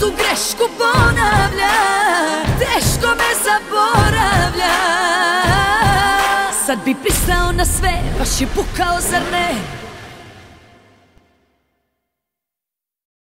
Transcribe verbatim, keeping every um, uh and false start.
istu grešku ponavlja, teško me zaboravlja. Sad bi pristao na sve, baš je pukao, zar ne?